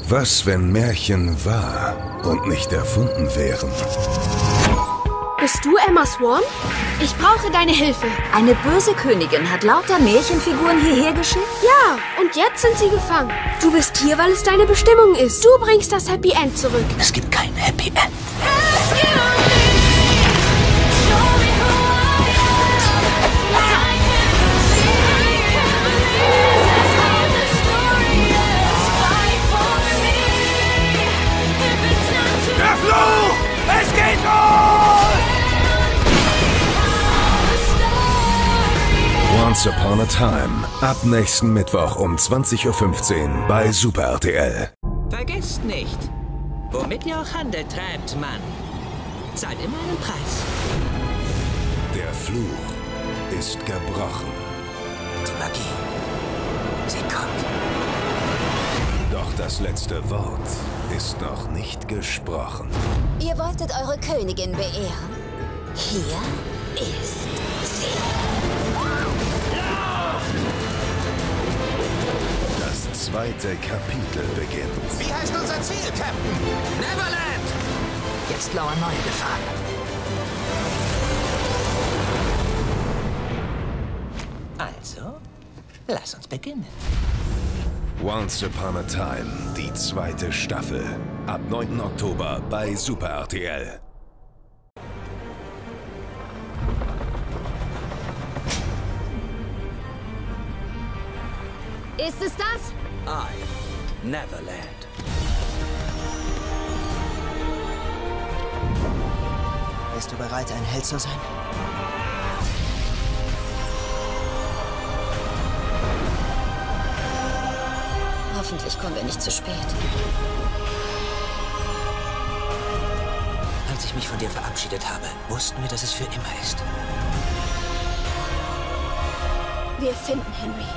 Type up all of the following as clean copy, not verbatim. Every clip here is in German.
Was, wenn Märchen wahr und nicht erfunden wären? Bist du Emma Swan? Ich brauche deine Hilfe. Eine böse Königin hat lauter Märchenfiguren hierher geschickt? Ja, und jetzt sind sie gefangen. Du bist hier, weil es deine Bestimmung ist. Du bringst das Happy End zurück. Es gibt kein Happy End. Der Fluch! Es geht los! Once Upon a Time. Ab nächsten Mittwoch um 20:15 Uhr bei Super RTL. Vergesst nicht, womit ihr auch Handel treibt, Mann. Zahlt immer einen Preis. Der Fluch ist gebrochen. Die Magie, sie kommt. Doch das letzte Wort ist noch nicht gesprochen. Ihr wolltet eure Königin beehren. Hier ist sie. Das zweite Kapitel beginnt. Wie heißt unser Ziel, Captain? Neverland! Jetzt lauern neue Gefahren. Also, lass uns beginnen. Once Upon a Time, die zweite Staffel. Ab 9. Oktober bei Super RTL. Ist es das? Neverland. Bist du bereit, ein Held zu sein? Hoffentlich kommen wir nicht zu spät. Als ich mich von dir verabschiedet habe, wussten wir, dass es für immer ist. Wir finden Henry.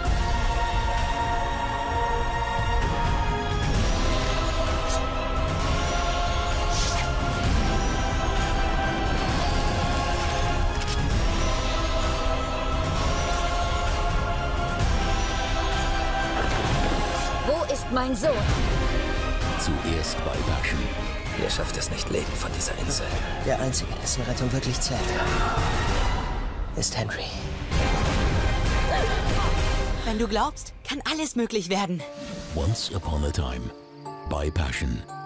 Wo ist mein Sohn? Zuerst bei Passion. Ihr schafft es nicht, Leben von dieser Insel. Der Einzige, dessen Rettung wirklich zählt, ist Henry. Wenn du glaubst, kann alles möglich werden. Once Upon a Time bei Passion.